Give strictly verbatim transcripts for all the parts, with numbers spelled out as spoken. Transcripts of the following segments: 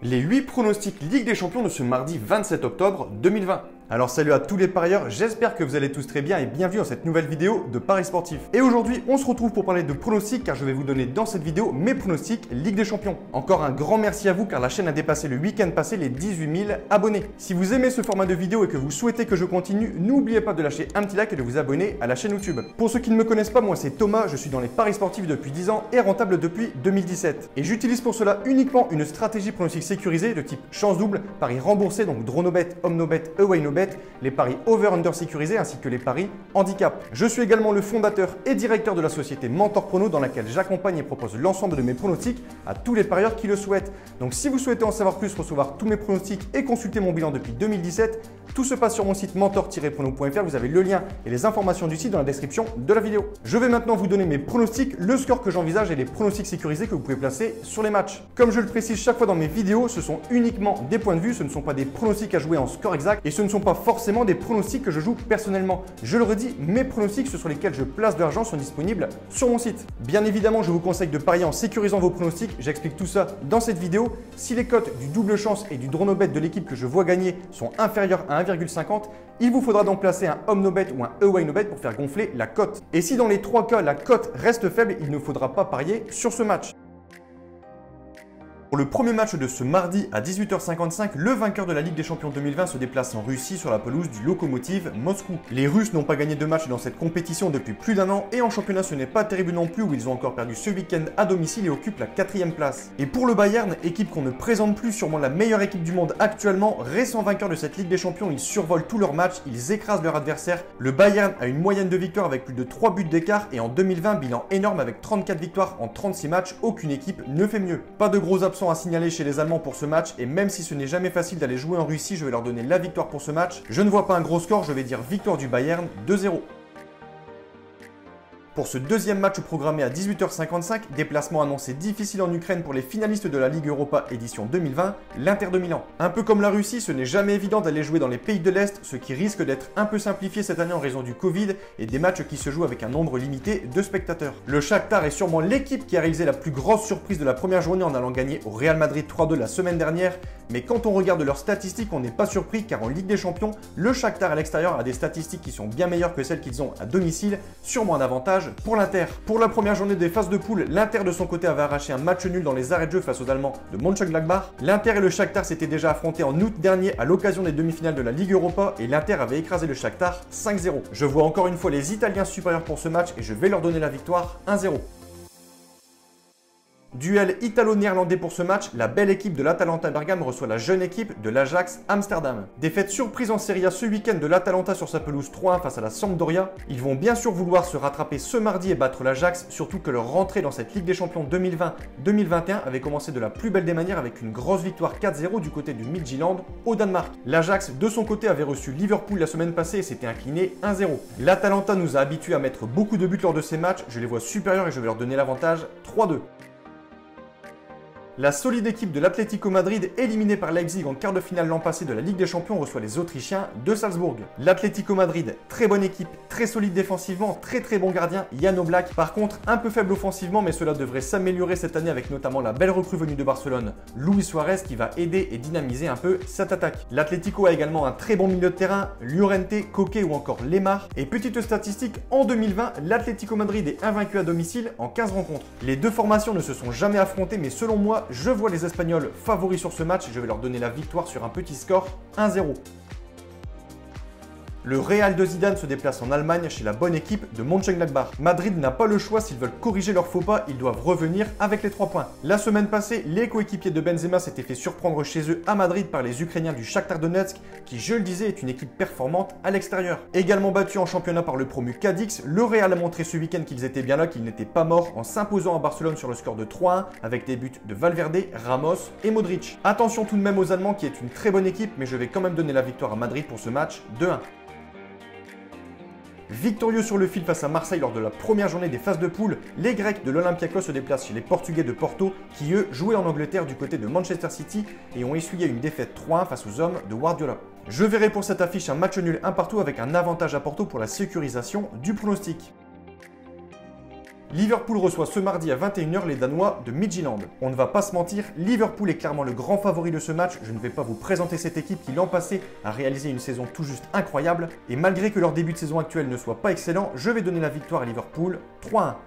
Les huit pronostics Ligue des Champions de ce mardi vingt-sept octobre deux mille vingt. Alors salut à tous les parieurs, j'espère que vous allez tous très bien et bienvenue dans cette nouvelle vidéo de Paris Sportif. Et aujourd'hui, on se retrouve pour parler de pronostics car je vais vous donner dans cette vidéo mes pronostics Ligue des Champions. Encore un grand merci à vous car la chaîne a dépassé le week-end passé les dix-huit mille abonnés. Si vous aimez ce format de vidéo et que vous souhaitez que je continue, n'oubliez pas de lâcher un petit like et de vous abonner à la chaîne YouTube. Pour ceux qui ne me connaissent pas, moi c'est Thomas, je suis dans les Paris Sportifs depuis dix ans et rentable depuis deux mille dix-sept. Et j'utilise pour cela uniquement une stratégie pronostic sécurisée de type chance double, paris remboursé, donc draw no bet, home no bet, away no bet, les paris over-under sécurisés ainsi que les paris handicap. Je suis également le fondateur et directeur de la société Mentor Prono dans laquelle j'accompagne et propose l'ensemble de mes pronostics à tous les parieurs qui le souhaitent. Donc si vous souhaitez en savoir plus, recevoir tous mes pronostics et consulter mon bilan depuis deux mille dix-sept, tout se passe sur mon site mentor tiret prono point f r. Vous avez le lien et les informations du site dans la description de la vidéo. Je vais maintenant vous donner mes pronostics, le score que j'envisage et les pronostics sécurisés que vous pouvez placer sur les matchs. Comme je le précise chaque fois dans mes vidéos, ce sont uniquement des points de vue, ce ne sont pas des pronostics à jouer en score exact et ce ne sont pas forcément des pronostics que je joue personnellement. Je le redis, mes pronostics, ceux sur lesquels je place de l'argent, sont disponibles sur mon site. Bien évidemment, je vous conseille de parier en sécurisant vos pronostics. J'explique tout ça dans cette vidéo. Si les cotes du double chance et du draw no bet de l'équipe que je vois gagner sont inférieures à un virgule cinquante, il vous faudra donc placer un home no bet ou un away no bet pour faire gonfler la cote. Et si dans les trois cas, la cote reste faible, il ne faudra pas parier sur ce match. Pour le premier match de ce mardi à dix-huit heures cinquante-cinq, le vainqueur de la Ligue des Champions deux mille vingt se déplace en Russie sur la pelouse du Lokomotiv Moscou. Les Russes n'ont pas gagné de match dans cette compétition depuis plus d'un an et en championnat ce n'est pas terrible non plus où ils ont encore perdu ce week-end à domicile et occupent la quatrième place. Et pour le Bayern, équipe qu'on ne présente plus, sûrement la meilleure équipe du monde actuellement, récent vainqueur de cette Ligue des Champions, ils survolent tous leurs matchs, ils écrasent leur adversaire. Le Bayern a une moyenne de victoire avec plus de trois buts d'écart et en deux mille vingt, bilan énorme avec trente-quatre victoires en trente-six matchs, aucune équipe ne fait mieux. Pas de gros absents à signaler chez les Allemands pour ce match et même si ce n'est jamais facile d'aller jouer en Russie, je vais leur donner la victoire pour ce match. Je ne vois pas un gros score, je vais dire victoire du Bayern deux zéro. Pour ce deuxième match programmé à dix-huit heures cinquante-cinq, déplacement annoncé difficile en Ukraine pour les finalistes de la Ligue Europa édition deux mille vingt, l'Inter de Milan. Un peu comme la Russie, ce n'est jamais évident d'aller jouer dans les pays de l'Est, ce qui risque d'être un peu simplifié cette année en raison du Covid et des matchs qui se jouent avec un nombre limité de spectateurs. Le Shakhtar est sûrement l'équipe qui a réalisé la plus grosse surprise de la première journée en allant gagner au Real Madrid trois deux la semaine dernière, mais quand on regarde leurs statistiques, on n'est pas surpris car en Ligue des Champions, le Shakhtar à l'extérieur a des statistiques qui sont bien meilleures que celles qu'ils ont à domicile, sûrement un avantage pour l'Inter. Pour la première journée des phases de poule, l'Inter de son côté avait arraché un match nul dans les arrêts de jeu face aux Allemands de Mönchengladbach. L'Inter et le Shakhtar s'étaient déjà affrontés en août dernier à l'occasion des demi-finales de la Ligue Europa et l'Inter avait écrasé le Shakhtar cinq zéro. Je vois encore une fois les Italiens supérieurs pour ce match et je vais leur donner la victoire un zéro. Duel italo-néerlandais pour ce match, la belle équipe de l'Atalanta Bergame reçoit la jeune équipe de l'Ajax Amsterdam. Défaite surprise en Serie A ce week-end de l'Atalanta sur sa pelouse trois un face à la Sampdoria. Ils vont bien sûr vouloir se rattraper ce mardi et battre l'Ajax, surtout que leur rentrée dans cette Ligue des Champions deux mille vingt deux mille vingt et un avait commencé de la plus belle des manières avec une grosse victoire quatre zéro du côté du Midtjylland au Danemark. L'Ajax de son côté avait reçu Liverpool la semaine passée et s'était incliné un zéro. L'Atalanta nous a habitués à mettre beaucoup de buts lors de ces matchs, je les vois supérieurs et je vais leur donner l'avantage trois deux. La solide équipe de l'Atlético Madrid, éliminée par Leipzig en quart de finale l'an passé de la Ligue des Champions, reçoit les Autrichiens de Salzbourg. L'Atlético Madrid, très bonne équipe, très solide défensivement, très très bon gardien, Jan Oblak. Par contre, un peu faible offensivement, mais cela devrait s'améliorer cette année avec notamment la belle recrue venue de Barcelone, Luis Suarez, qui va aider et dynamiser un peu cette attaque. L'Atlético a également un très bon milieu de terrain, Llorente, Koke ou encore Lemar. Et petite statistique, en deux mille vingt, l'Atlético Madrid est invaincu à domicile en quinze rencontres. Les deux formations ne se sont jamais affrontées, mais selon moi, je vois les Espagnols favoris sur ce match et je vais leur donner la victoire sur un petit score un zéro. Le Real de Zidane se déplace en Allemagne chez la bonne équipe de Mönchengladbach. Madrid n'a pas le choix, s'ils veulent corriger leurs faux pas, ils doivent revenir avec les trois points. La semaine passée, les coéquipiers de Benzema s'étaient fait surprendre chez eux à Madrid par les Ukrainiens du Shakhtar Donetsk, qui, je le disais, est une équipe performante à l'extérieur. Également battu en championnat par le promu Cadix, le Real a montré ce week-end qu'ils étaient bien là, qu'ils n'étaient pas morts en s'imposant à Barcelone sur le score de trois un avec des buts de Valverde, Ramos et Modric. Attention tout de même aux Allemands qui est une très bonne équipe, mais je vais quand même donner la victoire à Madrid pour ce match deux un. Victorieux sur le fil face à Marseille lors de la première journée des phases de poule, les Grecs de l'Olympiakos se déplacent chez les Portugais de Porto qui eux jouaient en Angleterre du côté de Manchester City et ont essuyé une défaite trois un face aux hommes de Guardiola. Je verrai pour cette affiche un match nul un partout avec un avantage à Porto pour la sécurisation du pronostic. Liverpool reçoit ce mardi à vingt et une heures les Danois de Midtjylland. On ne va pas se mentir, Liverpool est clairement le grand favori de ce match. Je ne vais pas vous présenter cette équipe qui l'an passé a réalisé une saison tout juste incroyable. Et malgré que leur début de saison actuel ne soit pas excellent, je vais donner la victoire à Liverpool trois à un.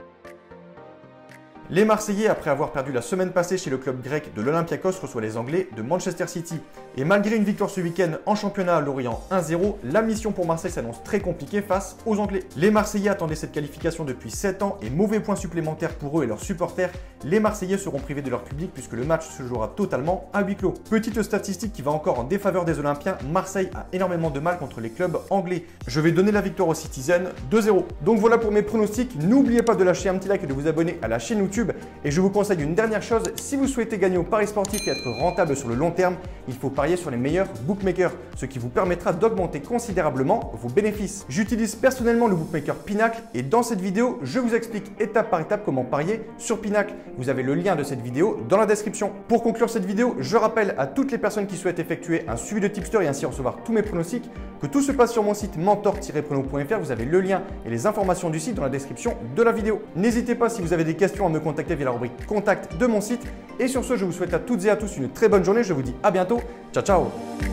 Les Marseillais, après avoir perdu la semaine passée chez le club grec de l'Olympiakos, reçoivent les Anglais de Manchester City. Et malgré une victoire ce week-end en championnat à Lorient un zéro, la mission pour Marseille s'annonce très compliquée face aux Anglais. Les Marseillais attendaient cette qualification depuis sept ans et mauvais point supplémentaire pour eux et leurs supporters. Les Marseillais seront privés de leur public puisque le match se jouera totalement à huis clos. Petite statistique qui va encore en défaveur des Olympiens, Marseille a énormément de mal contre les clubs anglais. Je vais donner la victoire aux Citizens deux zéro. Donc voilà pour mes pronostics. N'oubliez pas de lâcher un petit like et de vous abonner à la chaîne YouTube. Et je vous conseille une dernière chose, si vous souhaitez gagner au pari sportif et être rentable sur le long terme, il faut parier sur les meilleurs bookmakers, ce qui vous permettra d'augmenter considérablement vos bénéfices. J'utilise personnellement le bookmaker Pinacle et dans cette vidéo, je vous explique étape par étape comment parier sur Pinacle. Vous avez le lien de cette vidéo dans la description. Pour conclure cette vidéo, je rappelle à toutes les personnes qui souhaitent effectuer un suivi de tipster et ainsi recevoir tous mes pronostics que tout se passe sur mon site mentor tiret prono point f r. Vous avez le lien et les informations du site dans la description de la vidéo. N'hésitez pas si vous avez des questions à me contacter via la rubrique contact de mon site. Et sur ce, je vous souhaite à toutes et à tous une très bonne journée. Je vous dis à bientôt. Ciao, ciao.